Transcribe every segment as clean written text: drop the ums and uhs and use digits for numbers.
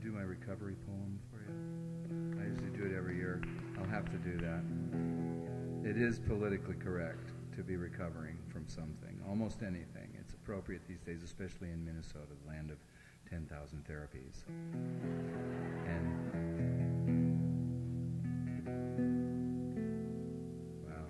do my recovery poem for you? I usually do it every year. I'll have to do that. It is politically correct to be recovering from something, almost anything. It's appropriate these days, especially in Minnesota, the land of 10,000 therapies. And wow.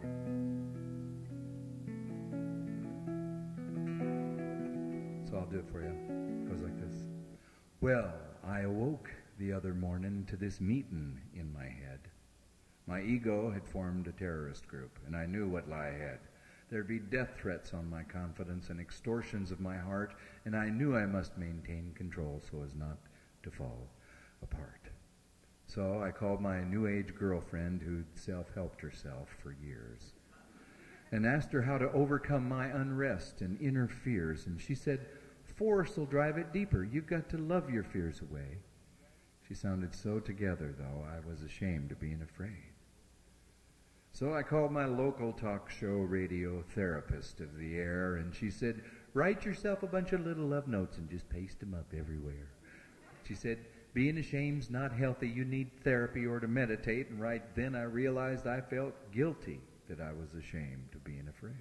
So I'll do it for you. It goes like this. Well, I awoke the other morning to this meeting in my head. My ego had formed a terrorist group, and I knew what lie ahead. There'd be death threats on my confidence and extortions of my heart, and I knew I must maintain control so as not to fall apart. So I called my New Age girlfriend who'd self-helped herself for years and asked her how to overcome my unrest and inner fears, and she said, force will drive it deeper. You've got to love your fears away. She sounded so together, though, I was ashamed of being afraid. So I called my local talk show radio therapist of the air, and she said, write yourself a bunch of little love notes and just paste them up everywhere. She said, being ashamed's not healthy. You need therapy or to meditate. And right then I realized I felt guilty that I was ashamed of being afraid.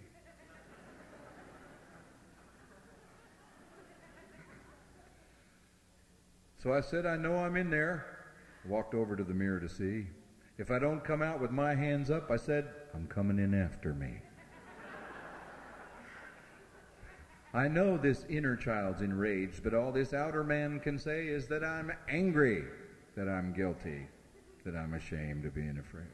So I said, I know I'm in there. I walked over to the mirror to see. If I don't come out with my hands up, I said, I'm coming in after me. I know this inner child's enraged, but all this outer man can say is that I'm angry, that I'm guilty, that I'm ashamed of being afraid.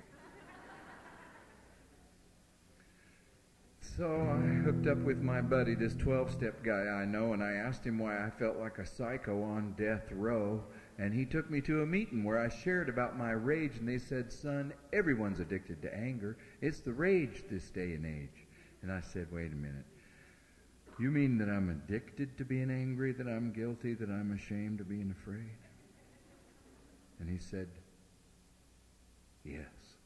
So I hooked up with my buddy, this 12-step guy I know, and I asked him why I felt like a psycho on death row. And he took me to a meeting where I shared about my rage, and they said, son, everyone's addicted to anger. It's the rage this day and age. And I said, wait a minute. You mean that I'm addicted to being angry, that I'm guilty, that I'm ashamed of being afraid? And he said, yes.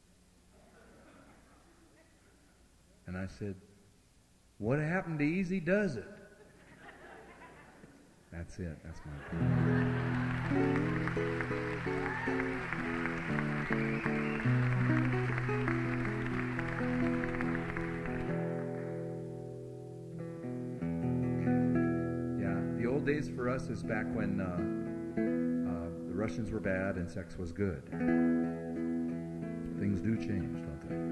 And I said, what happened to Easy Does It? That's it. That's my point. Yeah, the old days for us is back when the Russians were bad and sex was good. Things do change, don't they?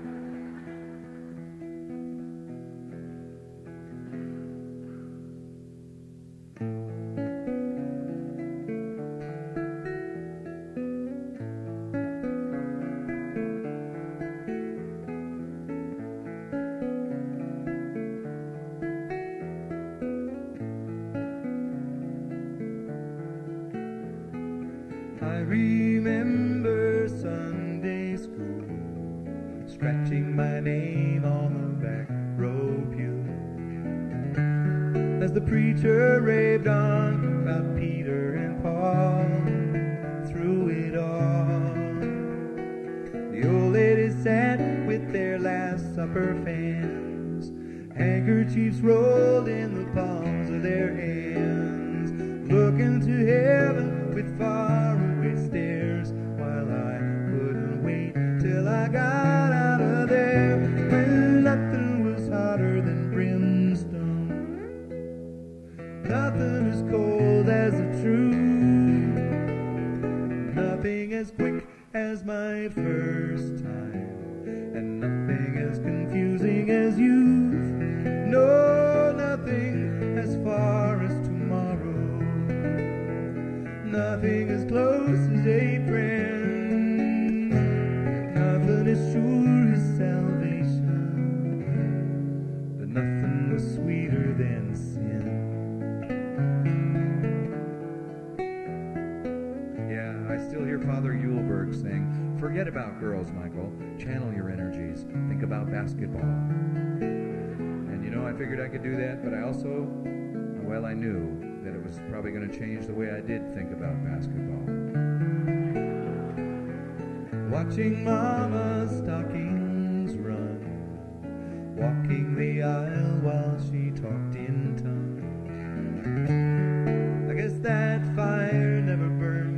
I remember Sunday school, scratching my name on the back row pew, as the preacher raved on about Peter and Paul. Through it all, the old ladies sat with their Last Supper fans, handkerchiefs rolled in the palms of their hands, looking to heaven with faraway stares, while I couldn't wait till I got out of there, when nothing was hotter than brimstone, nothing as cold as the truth, nothing as quick as my first time, and nothing as confusing as youth, no, nothing as far as tomorrow, nothing as close as a friend, nothing as sure as salvation, but nothing was sweeter than sin. Yeah, I still hear Father Eulberg saying, forget about girls, Michael, channel your energies, think about basketball. And you know, I figured I could do that, but I also, well, I knew that it was probably going to change the way I did think about basketball. Watching Mama's stockings run, walking the aisle while she talked in tongues. I guess that fire never burned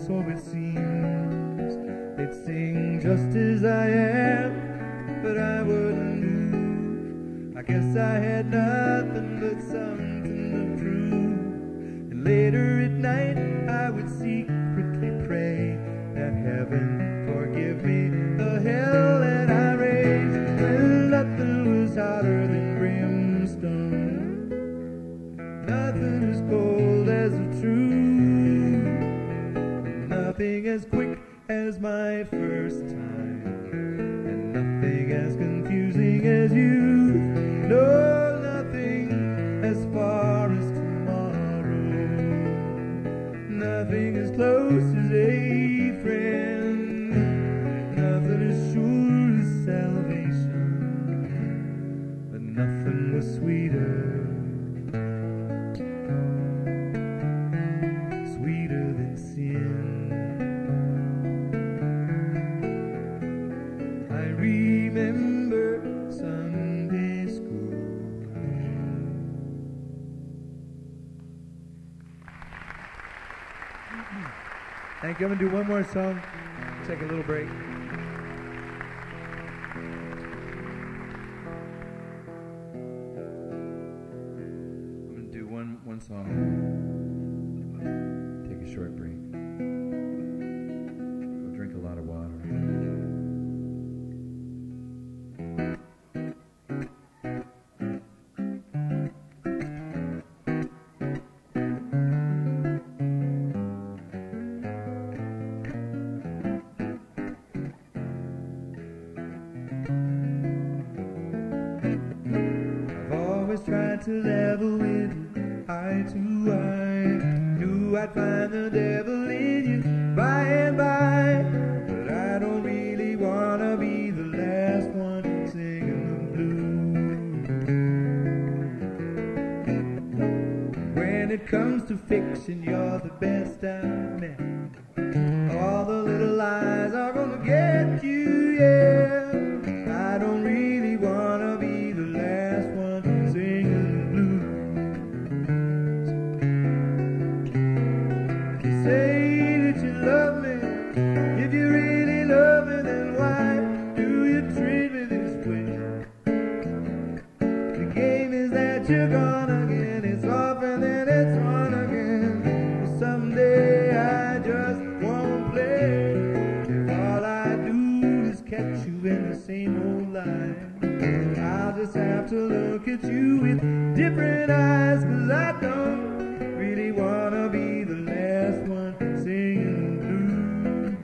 so it seems. They'd sing just as I am, but I wouldn't move. I guess I had nothing but something to prove. And later at night I would secretly pray that heaven forgive me the hell that I raised, when nothing was hotter than brimstone, nothing as cold as the truth, nothing as quick as my first time, and nothing as confusing as you. No, nothing as far as tomorrow, nothing as close as a friend, nothing as sure as salvation, but nothing was sweeter, sweeter than sin. I remember Sunday school. Thank you. I'm going to do one more song. Take a little break. I'm going to do one song. Take a short break. Go drink a lot of water. Tried to level with you, eye to eye. Knew I'd find the devil in you by and by, but I don't really wanna be the last one singing the blues. When it comes to fiction, you're the best I've met. All the little lies are gonna get you, yeah. I don't really wanna be the last one singing the blues. Say that you love me. If you really love me, then why do you treat me this way? The game is that you're gone again. It's off and then it's on again. Well, someday I just won't play. If all I do is catch you in the same old lie, I'll just have to look at you with different eyes, 'cause I don't really wanna be the last one singing the blues.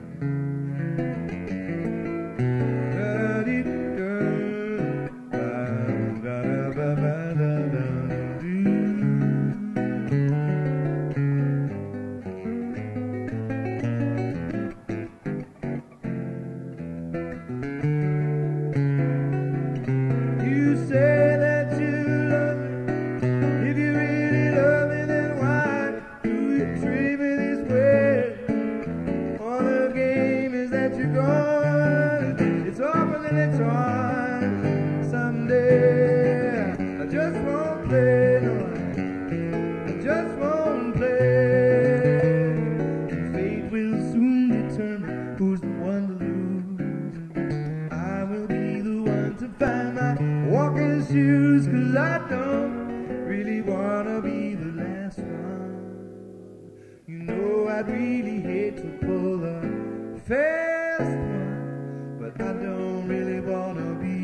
You say that you love me. If you really love me, then why do you treat me this way? All the game is that you're gone. It's off and then it's on. Someday I just won't play, no, I just won't play. Fate will soon determine who's the one to lose. I will be the one to find my walking shoes, 'cause I don't really wanna be the last one. You know I'd really hate to pull a fast one, but I don't really wanna be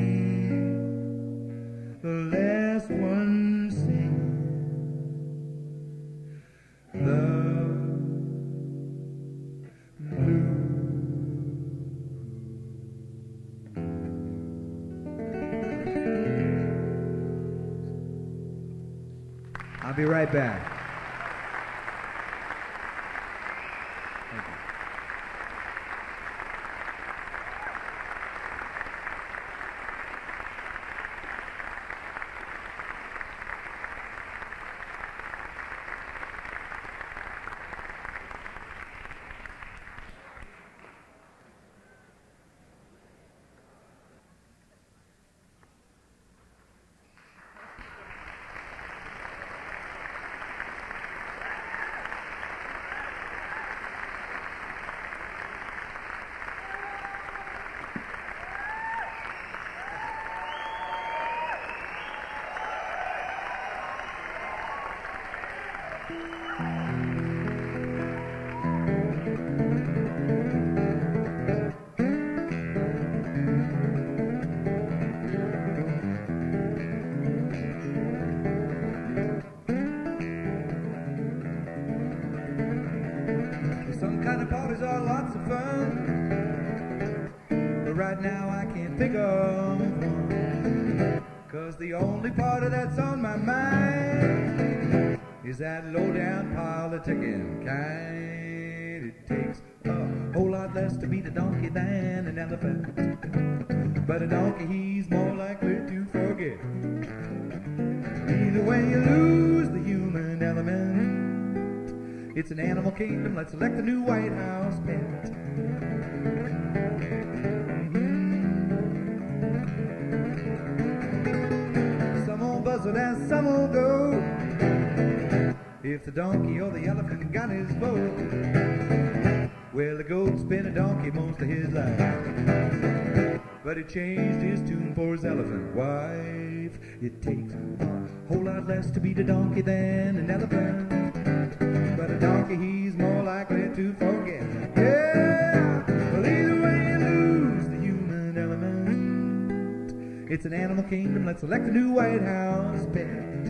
the last one singing the blues. I'll be right back. Thank you. Some kind of parties are lots of fun, but right now I can't think of one. 'Cause the only party that's on my mind is that low-down politicking kind. It takes a whole lot less to beat a donkey than an elephant, but a donkey, he's more likely to forget. Either way you lose the human element. It's an animal kingdom, let's elect a new White House pet. Some old buzzard as some old goat, if the donkey or the elephant got his vote. Well, the goat's been a donkey most of his life, but he changed his tune for his elephant wife. It takes a whole lot less to beat a donkey than an elephant, but a donkey, he's more likely to forget. Yeah, well, either way you lose the human element. It's an animal kingdom, let's elect a new White House pet.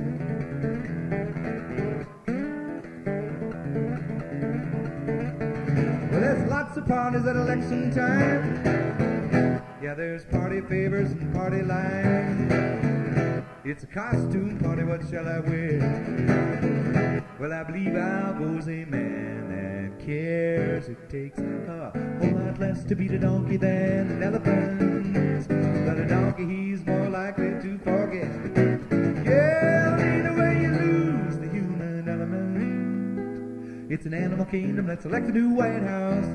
Well, there's lots of parties at election time. Yeah, there's party favors and party lines. It's a costume party, what shall I wear? Well, I believe I'll go as a man that cares. It takes a whole lot less to beat a donkey than an elephant, but a donkey, he's more likely to forget. Yeah, either way you lose the human element. It's an animal kingdom, let's elect a new White House.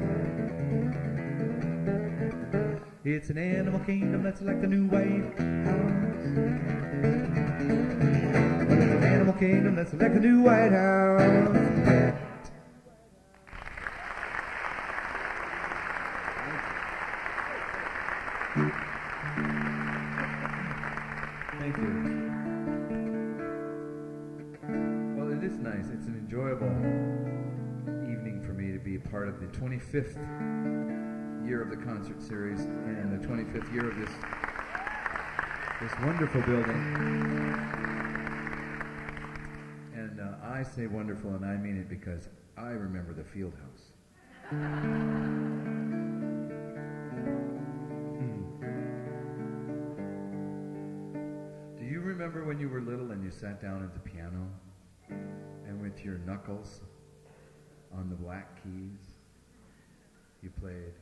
It's an animal kingdom, let's elect a new White House. Well, it's an animal kingdom, let's elect a new White House. Thank you. Well, it is nice. It's an enjoyable evening for me to be a part of the 25th year of the concert series and the 25th year of this wonderful building. And I say wonderful, and I mean it because I remember the field house. Do you remember when you were little and you sat down at the piano and with your knuckles on the black keys you played?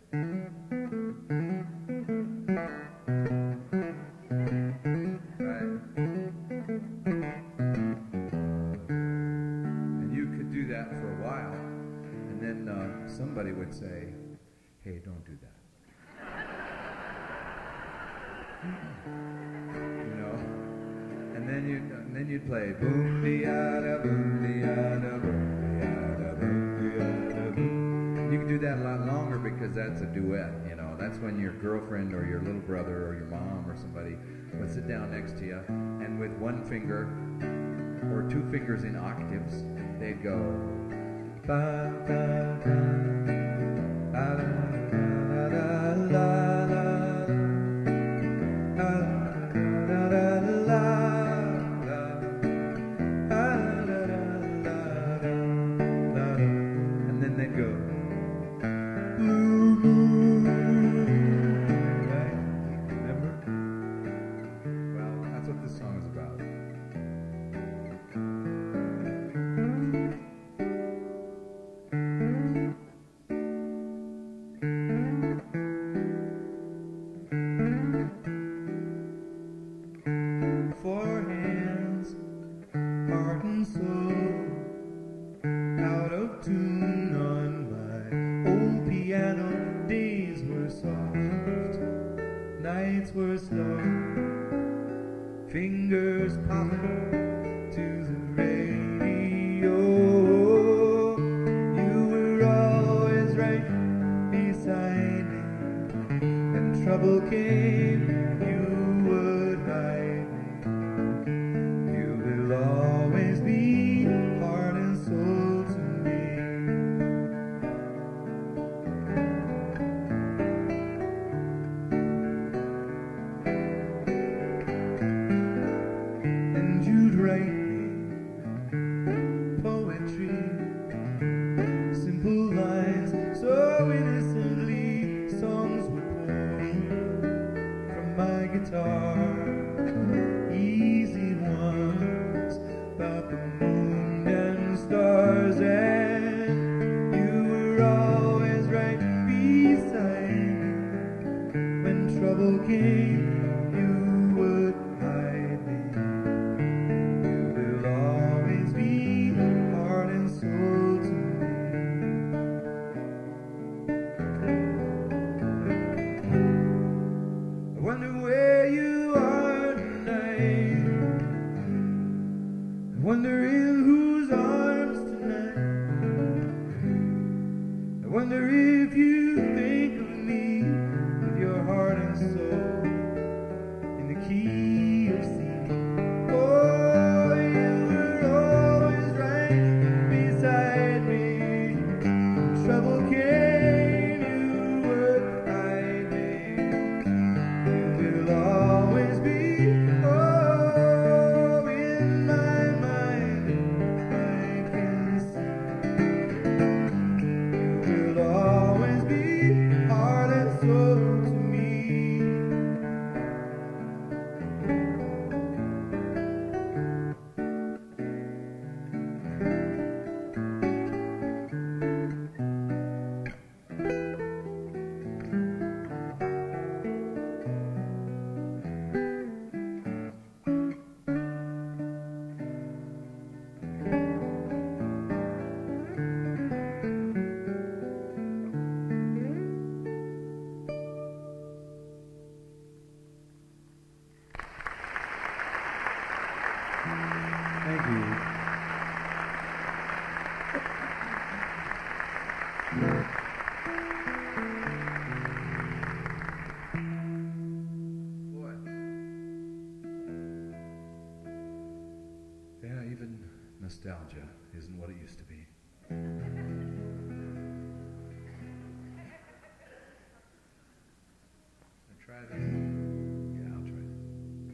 Right. And you could do that for a while, and then somebody would say, "Hey, don't do that." You know? And then you'd play boom de da boom de da boom de da boom de da boom. You can do that a lot longer because that's a duet, you know. That's when your girlfriend or your little brother or your mom or somebody would sit down next to you, and with one finger or two fingers in octaves, they'd go ba ba ba ba da la la la la la la. And then they'd go blue moon. Right? Remember? Well, that's what this song is about. wonder in whose arms tonight. I wonder if you think of me with your heart and soul in the key of C. Oh, you were always right beside me. When trouble came, you would hide me. You will always be, oh, in my mind, I can see. You will always be heart and soul to me. Thank you. Boy. Yeah, even nostalgia isn't what it used to be. I'll try this. Yeah, I'll try this.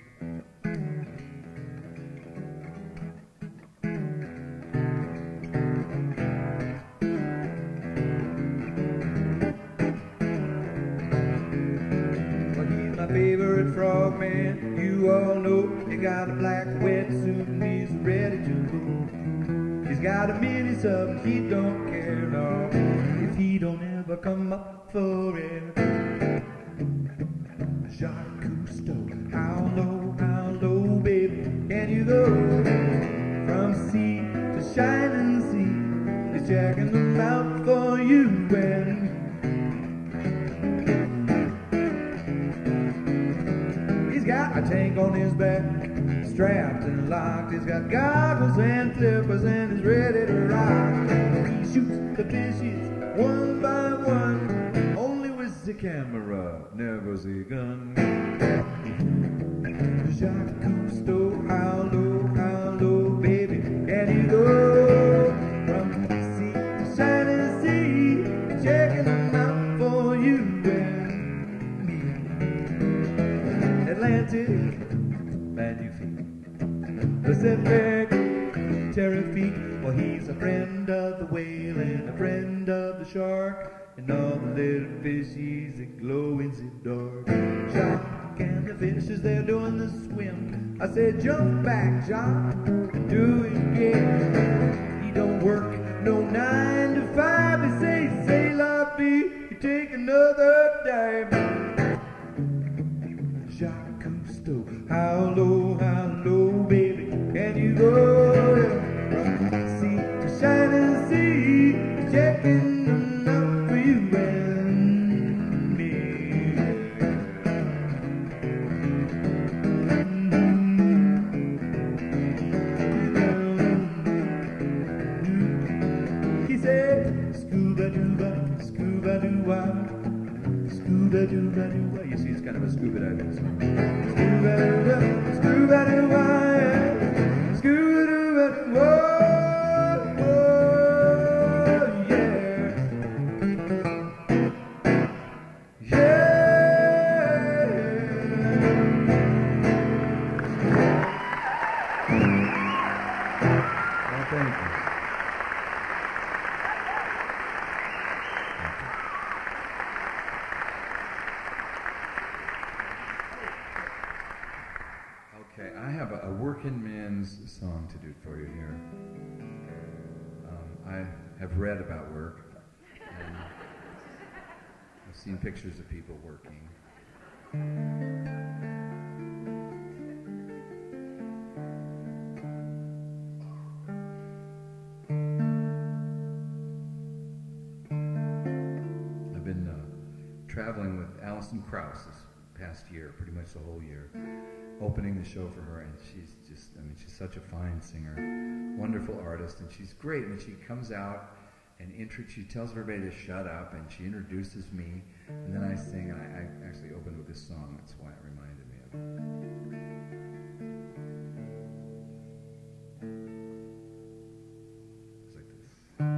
Well, he's my favorite frogman. You all know he got a black wetsuit and he's ready to go. He's got a mini sub and he don't care, no, if he don't ever come up for air. Jacques Cousteau, how low, baby, can you go? From sea to shining sea, he's checking them out for you and he's got a tank on his back, strapped and locked. He's got goggles and flippers and he's ready to rock. He shoots the fishes one by one, only with the camera, never the gun. Jacques Cousteau, how low, baby, can you go? From sea to shining sea, checking them out for you and me. Atlantic, Magnifique, Pacific, Terrifique. Well, he's a friend of the whale and a friend of the shark and all the little fishies that glow in the dark. Jacques and the fishes, they're doing the swim. I said, jump back, Jacques, and do it again. He don't work no 9 to 5. They say la vie, you take another dime. Jacques Cousteau, how low, baby, can you go? From sea to shining sea, checking them out for you and me. He said, scuba-dooba, scuba-doo-wah, scuba-dooba-doo-wah. You see, it's kind of a scuba diving song. Scuba-dooba, scuba-doo-wah, scuba-dooba-doo-wah. Okay, I have a working man's song to do for you here. I have read about work, and I've seen pictures of people working. I've been traveling with Alison Krauss this past year, pretty much the whole year, opening the show for her, and she's such a fine singer, wonderful artist, and she's great. And she comes out and she tells everybody to shut up, and she introduces me, and then I sing, and I actually opened with this song. That's why it reminded me of it. It's like this.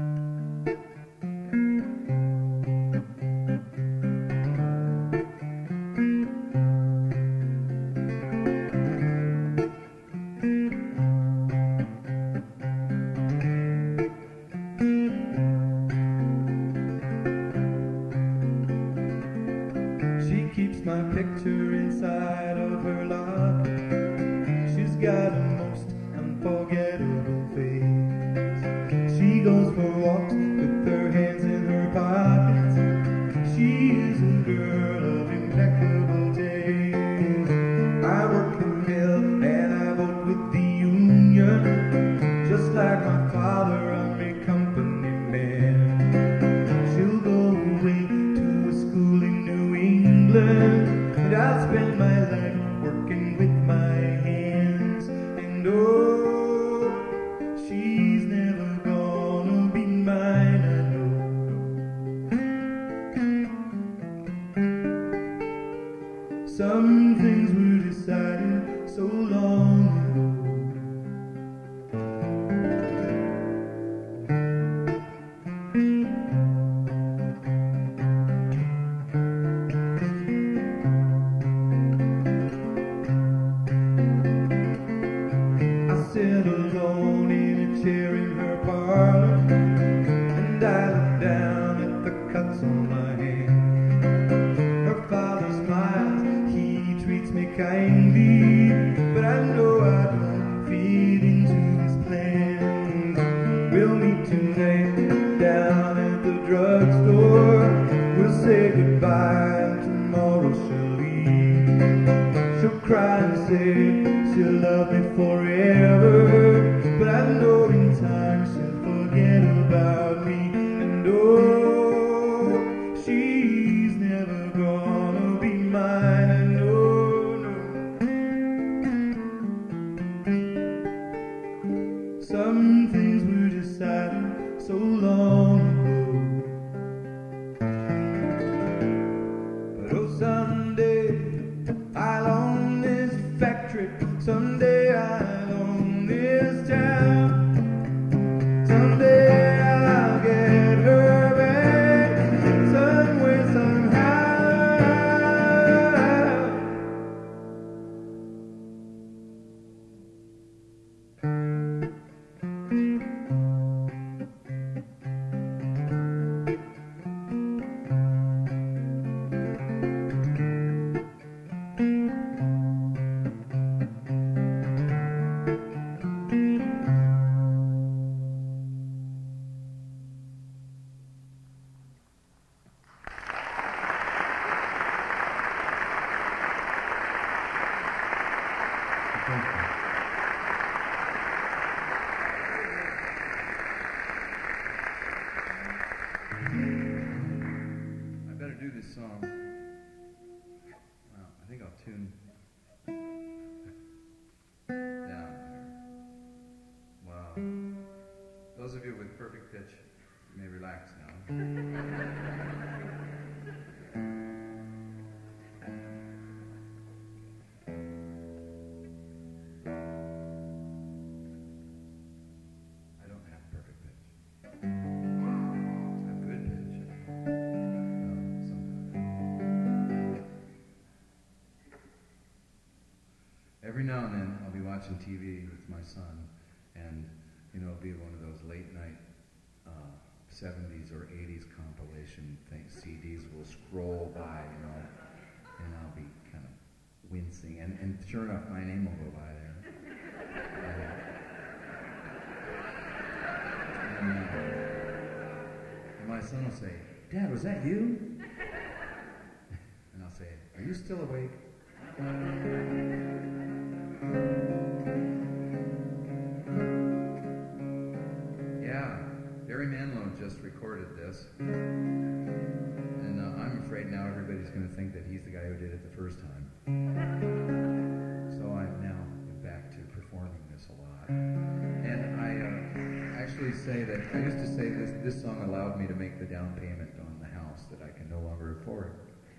My picture inside of her locker. She's got a most unforgettable face. She goes for walks with her hands in her pockets. She is a girl of impeccable taste. I work the mill and I vote with the union. Just like my father, I'm a company man. She'll go away to a school in New England. And I'll spend my life working with my hands. And oh, she's never gonna be mine, I know. Some things were decided so long ago. Sit alone in a chair in her parlor, and I look down at the cuts on my hand. Her father smiles, he treats me kindly, but I know I don't fit into his plans. We'll meet tonight down at the drugstore. We'll say goodbye and tomorrow she'll leave. She'll cry and say she'll love me forever, but I know in time she'll forget about me. And oh, she's never gonna be mine, I know, no. Some things were decided so long ago. But oh, someday I'll own this factory. Someday I'll own this town. Someday I'll get her back, some way, somehow. I better do this song. Wow, I think I'll tune down here. Wow. Those of you with perfect pitch, you may relax now. Every now and then I'll be watching TV with my son, and it'll be one of those late night 70s or 80s compilation things. CDs will scroll by, and I'll be kind of wincing, and sure enough, my name will go by there. And my son will say, "Dad, was that you?" And I'll say, "Are you still awake?" Yeah, Barry Manilow just recorded this, and I'm afraid now everybody's going to think that he's the guy who did it the first time. So I'm now back to performing this a lot. say this song allowed me to make the down payment on the house that I can no longer afford.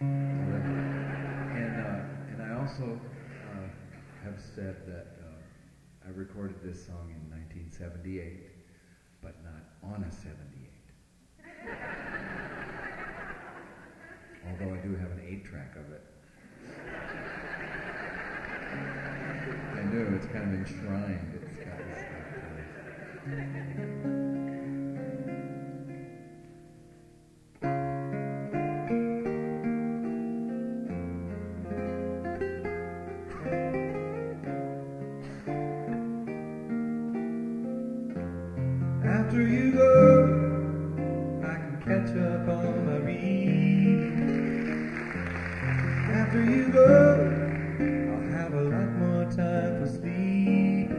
And I also have said that I recorded this song in 1978, but not on a 78. Although I do have an 8-track of it. I know, it's kind of enshrined. It's got this stuff to it. After you go, I can catch up on my reading. After you go, I'll have a lot more time for sleep.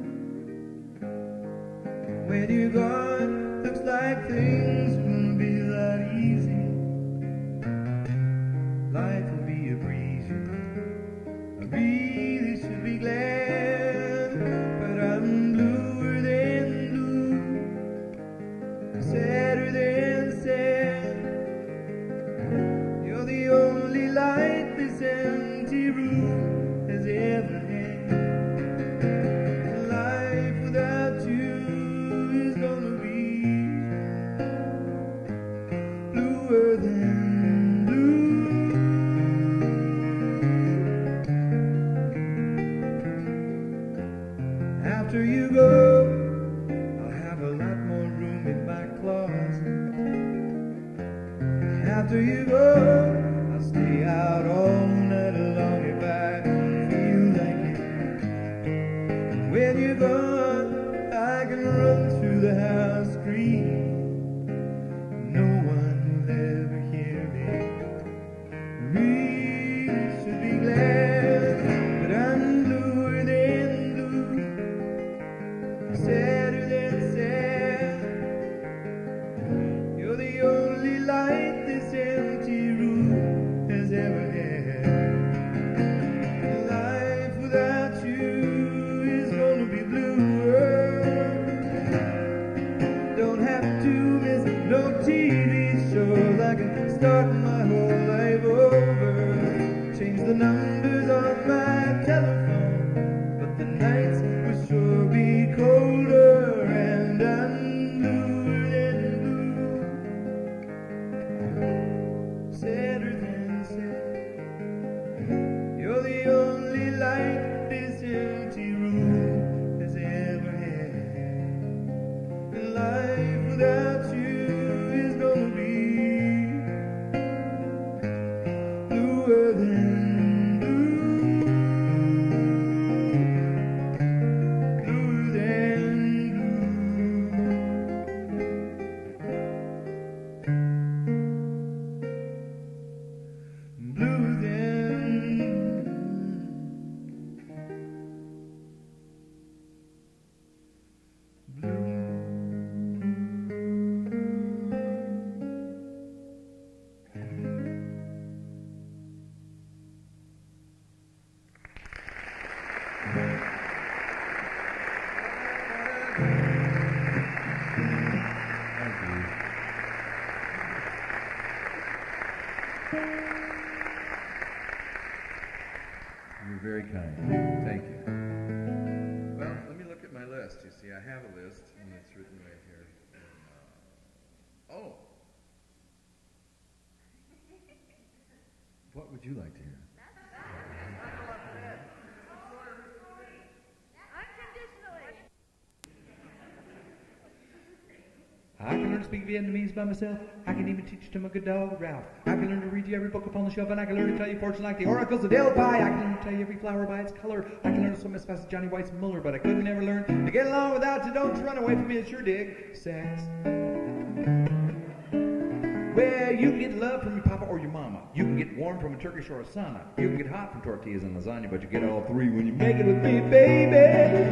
When you're gone, looks like things will be a lot easier. Life will be a breeze. I really should be glad, but I'm bluer than blue, sadder than sad. You're the only light this empty room has ever had. Life without you is gonna be bluer than blue. After you go, I'll have a lot more room in my closet. After you go, I'll stay out all night long if I feel like it. And when you're gone, I can run through the house screaming. No one will ever hear me. Really should be glad, but I'm bluer than blue, sadder than sad. You're the only light this empty room has ever had. Life without you is gonna be bluer. Don't have to miss no TV shows. I can start my whole life over. Change the numbers on my telephone, but the nights will sure be colder, and I'm bluer than blue, sadder than sad. You're the only light this empty room has ever had. And life without you is gonna be bluer than blue, bluer than blue, bluer than Thank you. You're very kind. Thank you. Well, let me look at my list. You see, I have a list, and it's written right here. Oh! What would you like to hear? I can learn to speak Vietnamese by myself. I can even teach to my good dog, Ralph. I can learn to read you every book upon the shelf, and I can learn to tell you fortune like the oracles of Delphi. I can learn to tell you every flower by its color. I can learn to swim as fast as Johnny White's Muller, but I couldn't never learn to get along without you. Don't run away from me, it's your dig. Sex. Well, you can get love from your papa or your mama. You can get warm from a Turkish or a sauna. You can get hot from tortillas and lasagna, but you get all three when you make it with me, baby.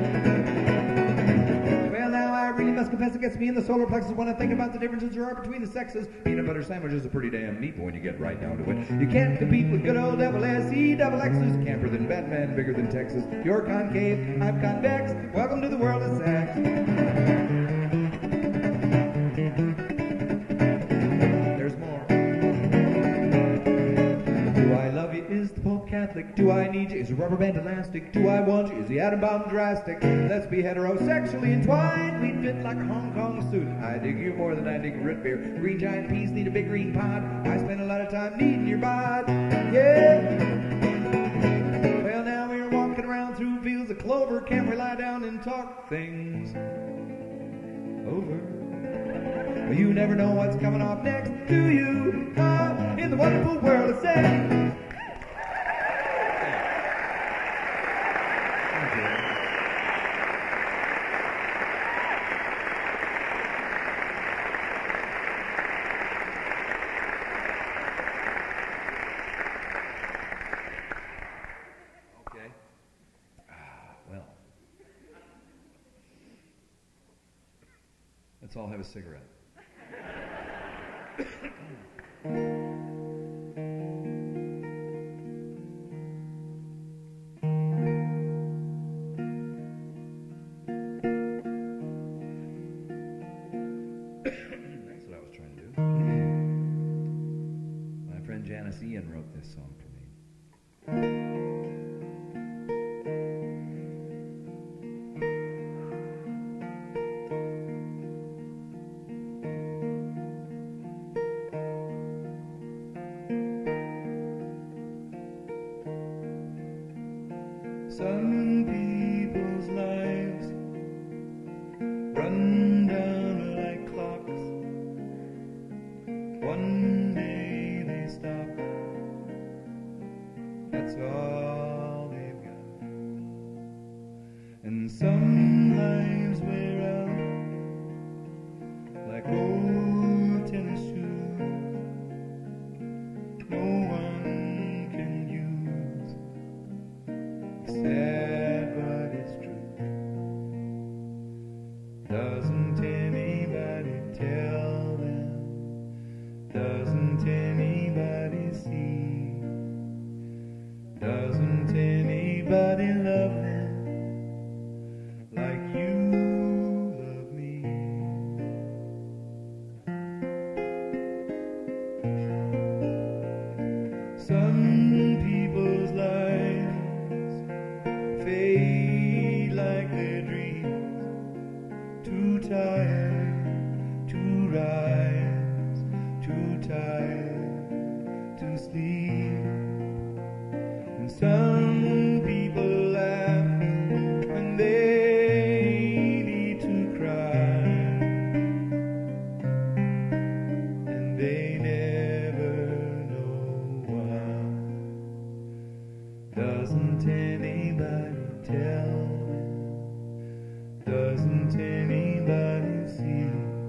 Well, now I really must confess it gets me in the solar plexus when I think about the differences there are between the sexes. Peanut butter sandwich is a pretty damn neat when you get right down to it. You can't compete with good old double S-E, double X's, camper than Batman, bigger than Texas. You're concave, I'm convex. Welcome to the world of sex. a rubber band elastic? Do I want you? Is the atom bomb drastic? Let's be heterosexually entwined. We fit like a Hong Kong student. I dig you more than I dig root beer. Green giant peas need a big green pod. I spend a lot of time kneading your bod. Yeah. Well, now we're walking around through fields of clover. Can't we lie down and talk things over? Well, you never know what's coming off next, do you? In the wonderful world of sex. Let's all have a cigarette. That's what I was trying to do. My friend Janice Ian wrote this song for me. Some people's lives run down like clocks. One day they stop. That's all they've got. And some lives wear out like old tennis shoes. No one can use. Sad, but it's true. Doesn't anybody tell them? Doesn't anybody see? Doesn't anybody love them like you love me? Some people's lives fade like their dreams. Too tired to rise, too tired to sleep. And some people laugh when they need to cry, and they never know why. Doesn't anybody tell them? Doesn't anybody see?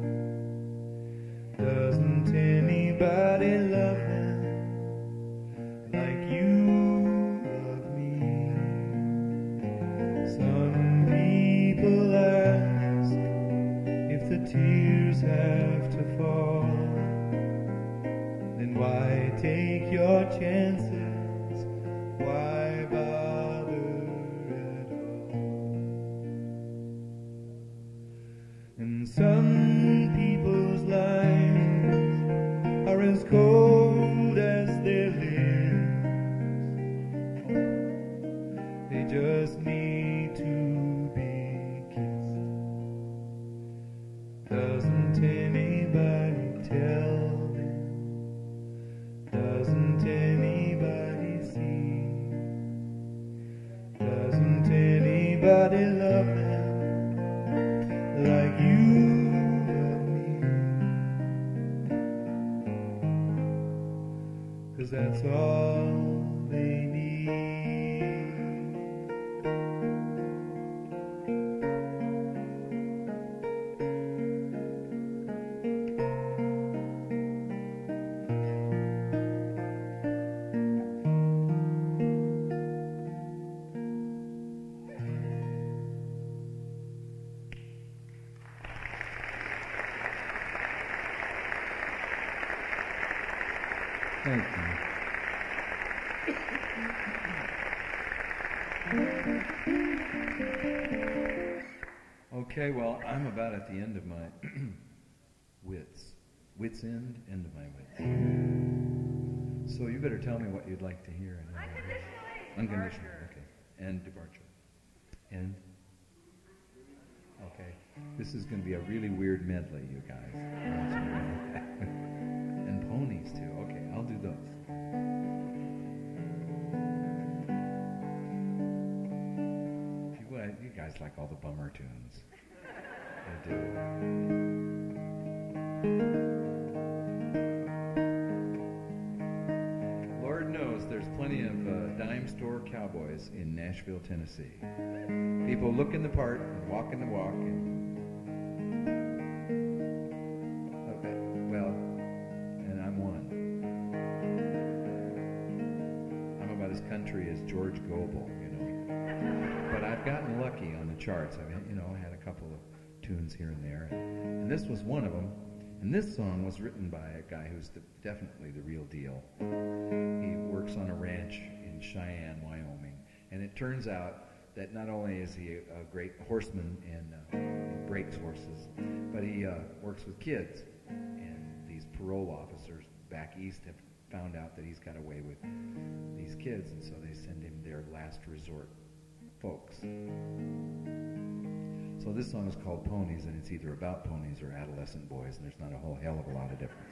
Doesn't anybody love them like you love me? Some people ask if the tears have to fall. Then why take your chances? Why bother at all? And some people's lives are as cold as their limbs. They just need to be kissed. Doesn't anybody tell them? Doesn't anybody see? Doesn't anybody love them like you love me? 'Cause that's all they need. Thank you. Okay, well, I'm about at the end of my wits end of my wits. So you better tell me what you'd like to hear. Unconditionally. Unconditionally, okay. and departure. And okay, this is going to be a really weird medley, you guys. And ponies too. Okay, I'll do those. You guys like all the bummer tunes. I do. Lord knows there's plenty of dime store cowboys in Nashville, Tennessee. People looking the part and walking the walk. And I'm one. I'm about as country as George Gobel, you know. But I've gotten lucky on the charts. I've had a couple of tunes here and there, and this was one of them. And this song was written by a guy who's definitely the real deal. He works on a ranch in Cheyenne, Wyoming, and it turns out that not only is he a great horseman and he breaks horses, but he works with kids. And these parole officers back east have found out that he's got away with these kids, and so they send him their last resort folks. So this song is called Ponies, and it's either about ponies or adolescent boys, and there's not a whole hell of a lot of difference.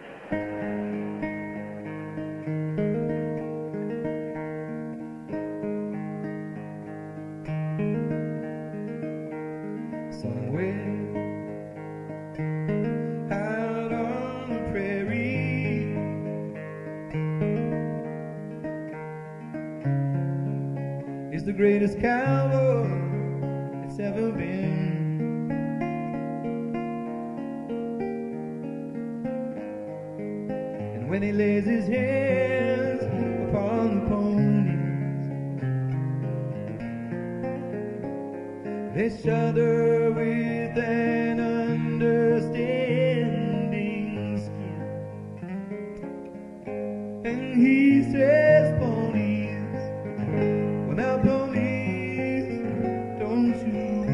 Somewhere out on the prairie, is the greatest cowboy that's ever been. And when he lays his hands upon the ponies, they shudder with an understanding skin. And he says, ponies, well now ponies, don't you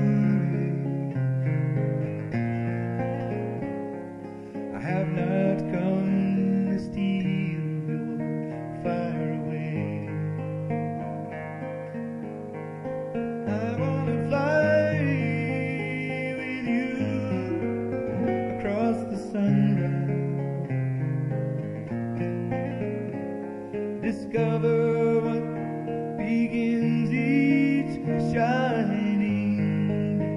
worry. I have not come to steal your fire away. I wanna fly with you across the sunrise, discover what begins each shining day.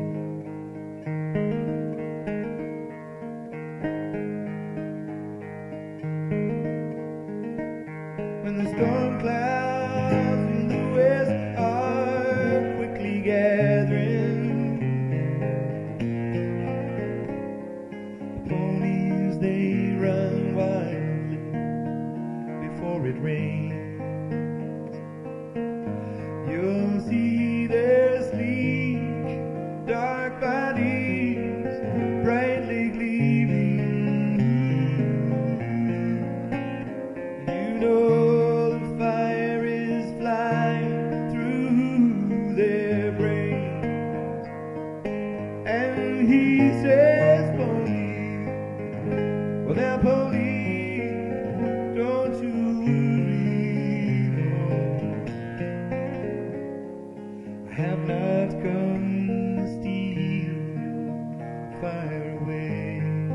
When the storm clouds in the west are quickly gathering, the ponies they run wildly before it rains. You'll see their sleek, dark bodies brightly gleaming. You know the fire is flying through their brains. And he says, ponies, well now ponies, don't you worry, no. I have not come to steal your fire away.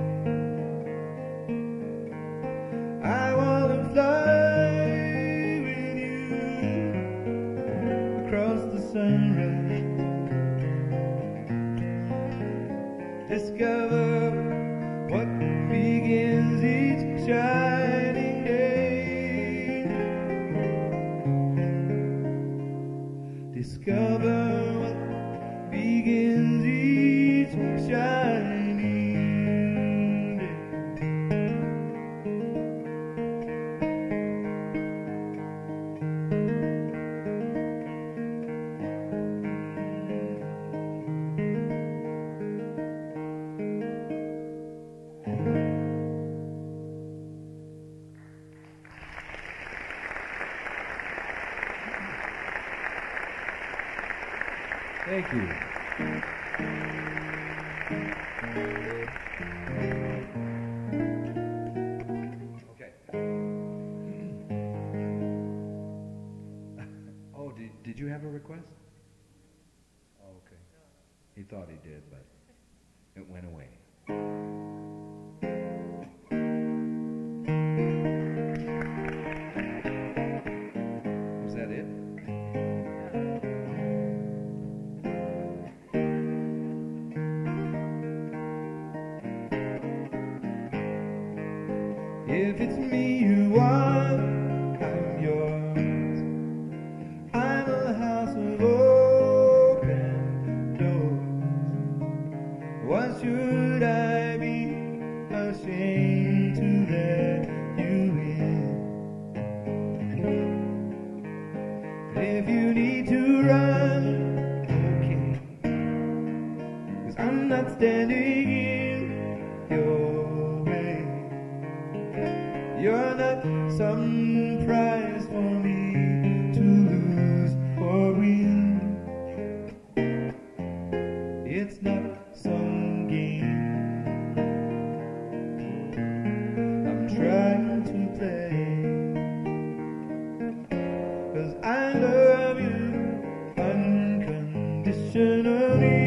I wanna fly with you across the sunrise, discover what begins each shining day. Discover what begins each shining day. Thank you. Okay. Oh, did you have a request? thought he did, but it went away. Was that it? If it's me you want, I'm yours. I'm a house of open doors. Why should I be ashamed to let you in? If you need to run, okay, 'cause I'm not standing in your way. You're not some prize for me to lose or win. It's not some game I'm trying to play. 'Cause I love you unconditionally.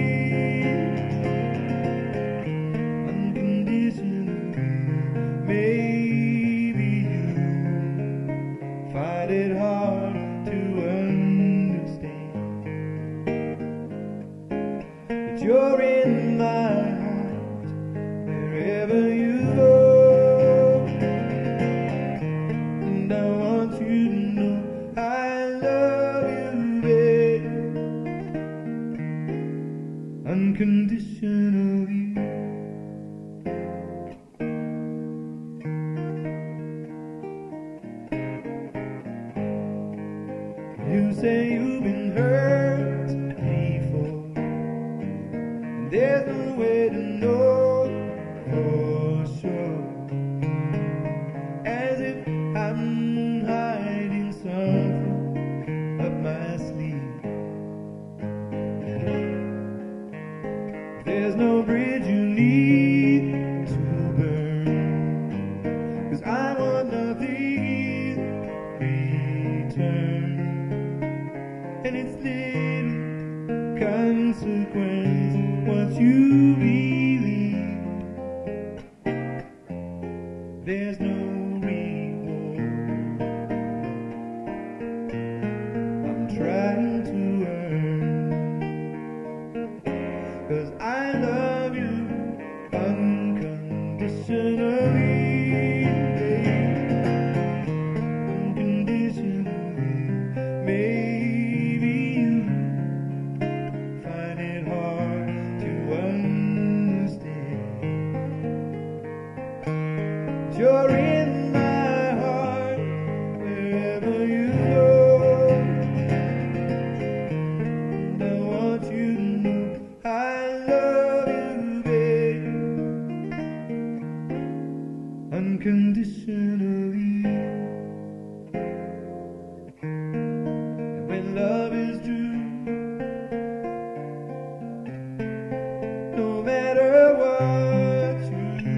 Find it hard to understand, but you're in my heart wherever you go. And I want you to know I love you, babe, unconditionally. You say you've been hurt before, and there's no way to know for sure. As if I'm hiding something up my sleeve. There's no bridge you need to burn, 'cause I want nothing in return. And it's little consequence what you believe. There's no reward I'm trying to earn, 'cause I love you unconditionally. You're in my heart wherever you go. And I want you to know I love you, babe, unconditionally. And when love is true, no matter what you do,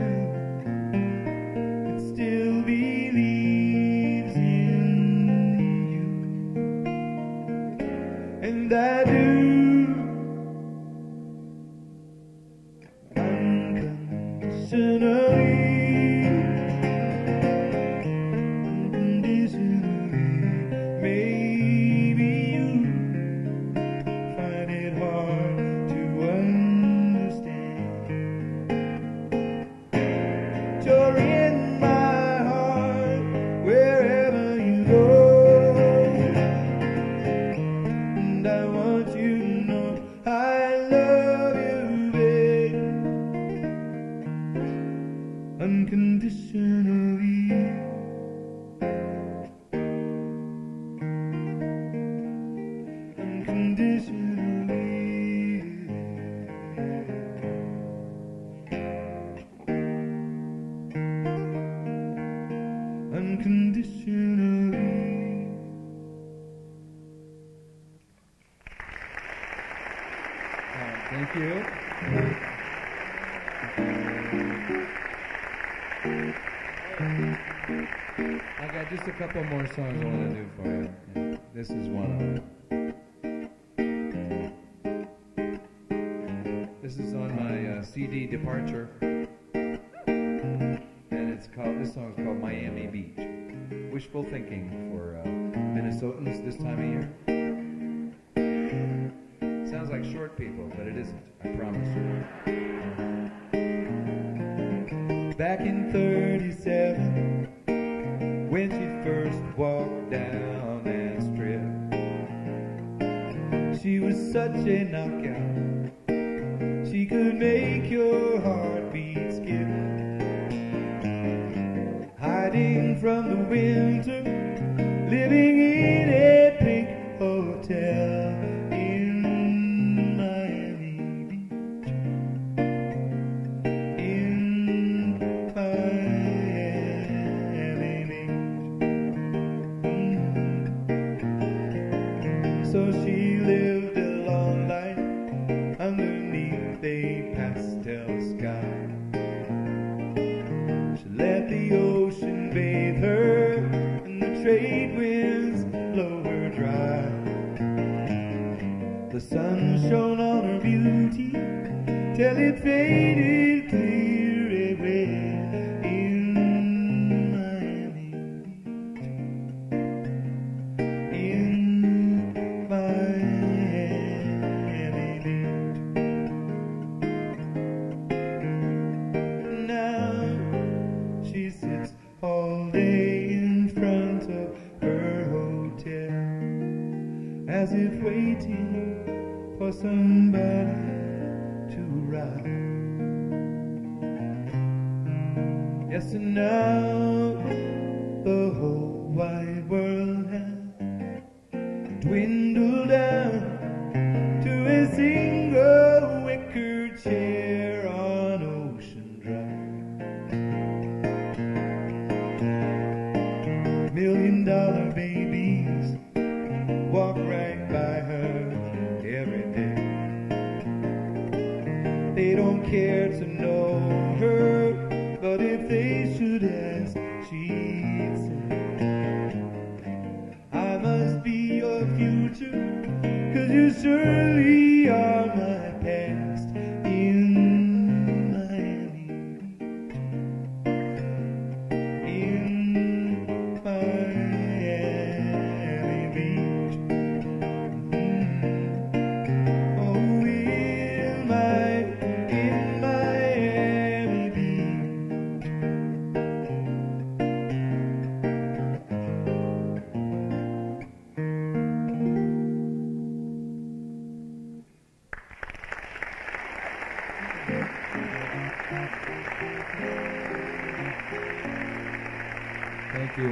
it still believes in you. And I do, unconditionally. Maybe you find it hard to understand. You're in my heart wherever you go. And I want you to know I love you, babe, unconditionally. Unconditionally. Thank you. I got just a couple more songs I want to do for you. This is one of them. This is on my CD Departure, and this song is called Miami Beach. Wishful thinking for Minnesotans this time of year. Sounds like short people, but it isn't, I promise you. Back in 37, when she first walked down that strip, she was such a knockout. She could make your heartbeat skip. Hiding from the winter, living in a pink hotel in Miami Beach. In Miami Beach. So she lived a long life underneath a pastel sky. She let the ocean bathe her, and the trade winds blow her dry. The sun shone on her beauty till it faded clear away in Miami Beach. In Miami Beach. Now she sits all day in front of her hotel, as if waiting for somebody to arrive. Yes, and now the whole wide world has dwindled down to a single wicker chair on Ocean Drive. $1,000,000 babies walk right by her every day. They don't care to know her, but if they should ask, she'd say, I must be your future, 'cause you surely are my past in Miami Beach. In Miami Beach. Oh, in Miami Beach. Thank you.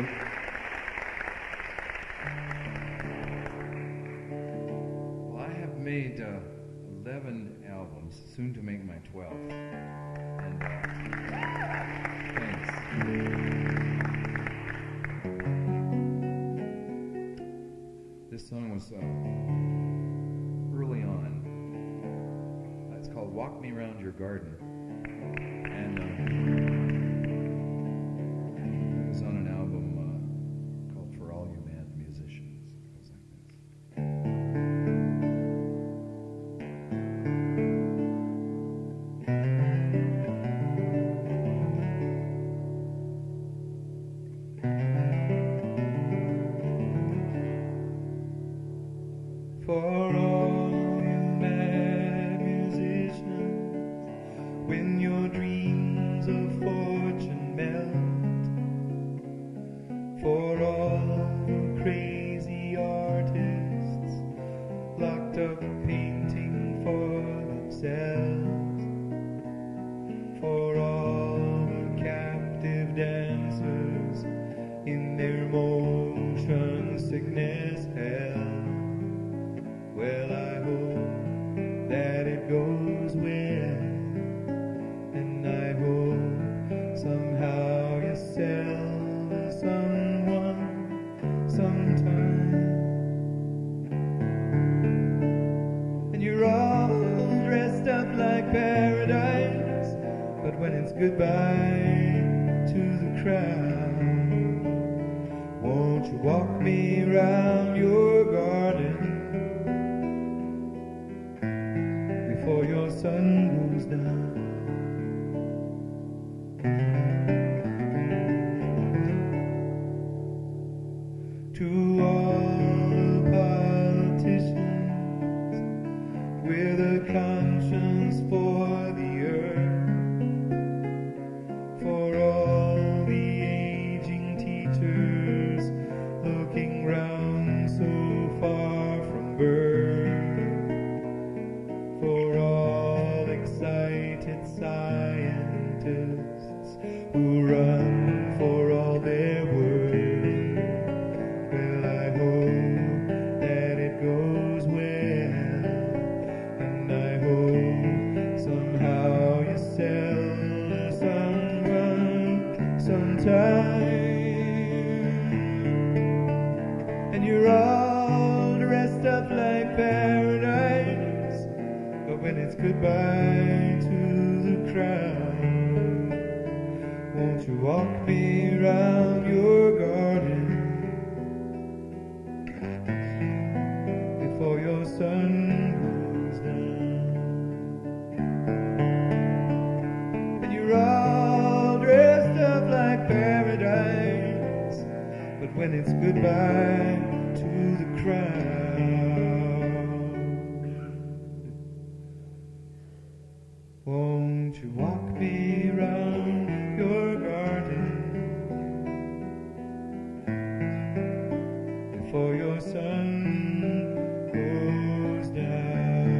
Well, I have made 11 albums, soon to make my 12th. And thanks. This song was early on. It's called Walk Me Round Your Garden. And it was on an album called For All You Mad Musicians. It goes like this. For all you mad musicians, when your dreams of fortune melt, for all the crazy artists locked up painting for themselves, for all the captive dancers in their motion sickness hell. Well, I hope that it goes well, and I hope somehow you sell to someone sometime. And you're all dressed up like paradise, but when it's goodbye to the crowd, won't you walk me round your garden before your sun goes down. To all politicians with a conscience for the earth, for all the aging teachers looking round so far from birth, for all excited scientists who run for all their worth. Well, I hope that it goes well, and I hope somehow you sell someone sometime, and you're all dressed up like paradise, but when it's goodbye to the crowd, won't you walk me round your garden before your sun goes down? And you're all dressed up like paradise, but when it's goodbye to the crowd, won't you walk me round your garden before your sun goes down?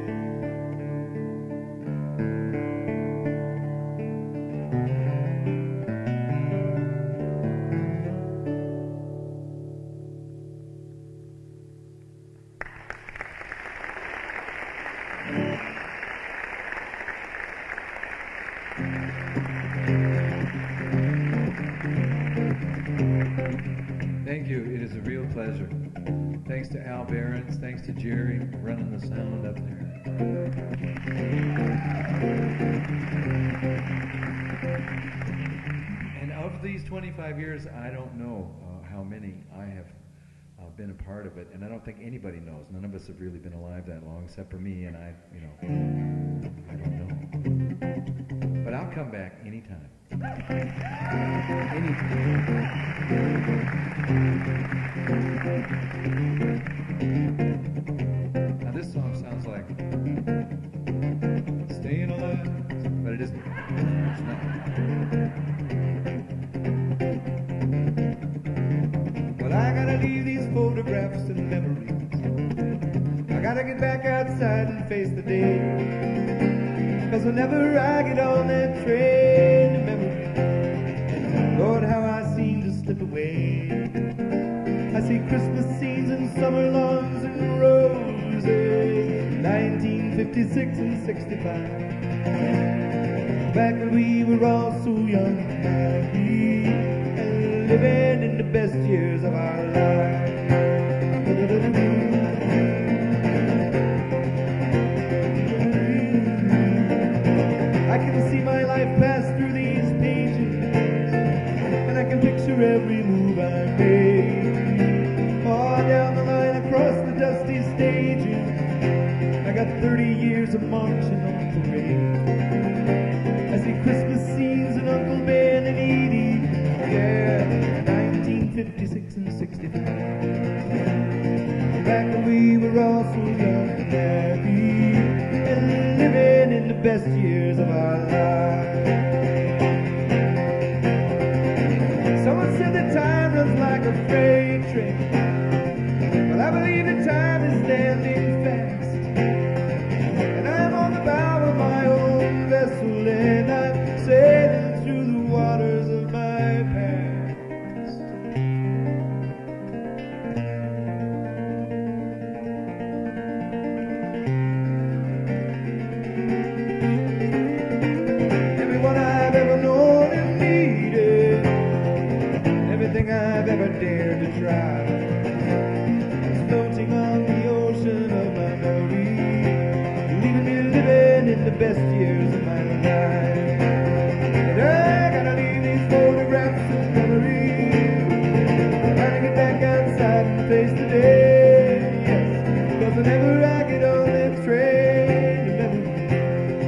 Thank you. It is a real pleasure. Thanks to Al Behrens. Thanks to Jerry running the sound up there. And of these 25 years, I don't know how many I have been a part of it, and I don't think anybody knows. None of us have really been alive that long, except for me, and I don't know. But I'll come back anytime. Now this song sounds like Staying Alive, but it isn't. It's not. Well, I gotta leave these photographs and memories. I gotta get back outside and face the day. 'Cause whenever I get on that train to memory, Lord, how I seem to slip away. I see Christmas scenes and summer lawns and roses, 1956 and 65. Back when we were all so young and happy, and living in the best years of our lives. I can see my life pass through these pages, and I can picture every move I made. All down the line across the dusty stages, I got 30 years of marching on parade. I see Christmas scenes and Uncle Ben and Edie, yeah, 1956 and 65. Back when we were all so young and happy, and living in the best years of our lives. Someone said that time runs like a freight train. Well, I believe that time is standing fast, and I'm on the bow of my own vessel, and I'm sailing through the waters of my past. Everyone I've ever known and needed, everything I've ever dared to try, is floating on the ocean of my memory, leaving me living in the best years of my life. And I gotta leave these photographs and memories, gotta get back outside and face the day, yes, 'cause whenever I get on that train to memory,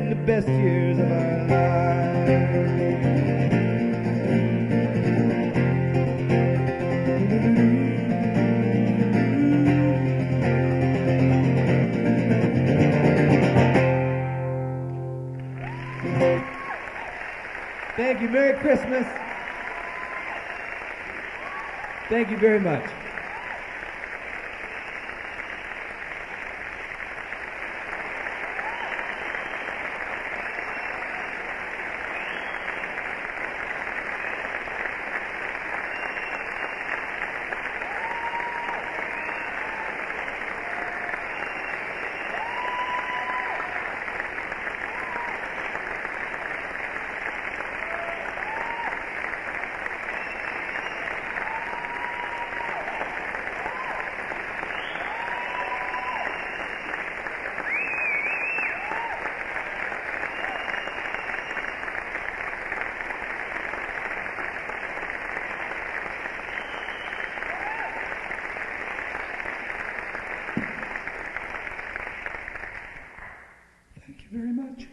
in the best years of our lives. Thank you. Merry Christmas. Thank you very much. Thank you very much.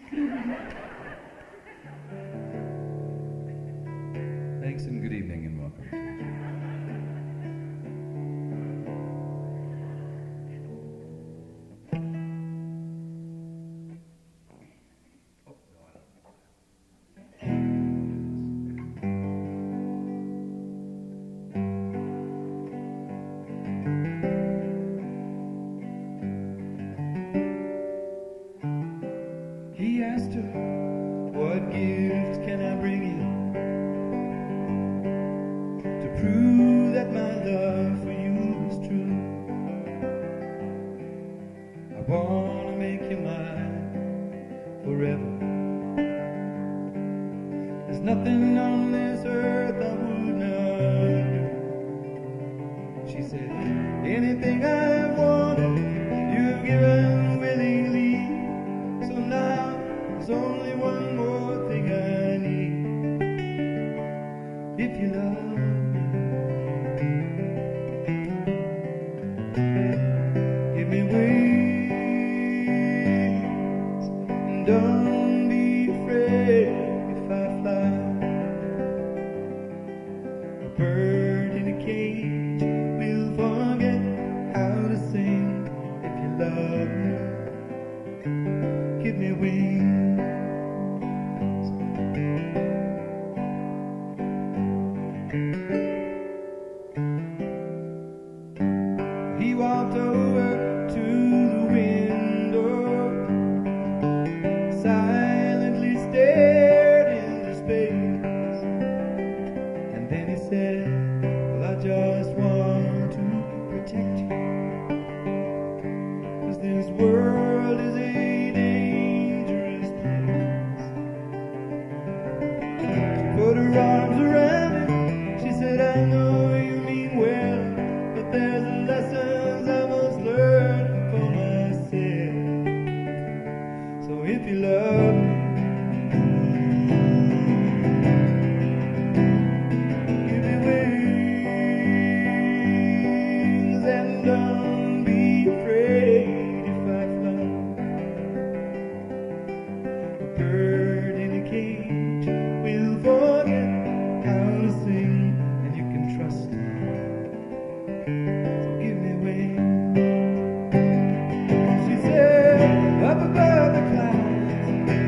Thanks and good evening and welcome. He asked her, what gift can I bring you to prove that my love for you is true? I want to make you mine forever. There's nothing on this earth I would not do. She said, anything I wanted, you've given willingly. So now there's only one more thing I need. If you love me, give me wings and don't be afraid if I fly. A bird in a cage will forget how to sing. If you love me, give me wings. He walked over to the window, silently stared into space, and then he said, well, I just want to protect you, 'cause this world is a dangerous place. She put her arms around him. She said, I know you mean well, but there's lessons I must learn for myself. So if you love me, give me wings and don't be afraid if I fly. A bird in a cage will forget how to sing, and you can trust me. So give me wings. She said, up above the clouds,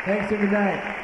Thanks and good night.